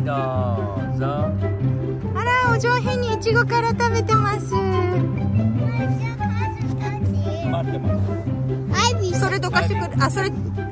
はいどうぞ。 あら、お上品にいちごから食べてます。 待ってます。 それどかしてくる。あ、それ